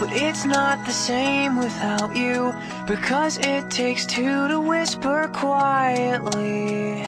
but it's not the same without you, because it takes two to whisper quietly.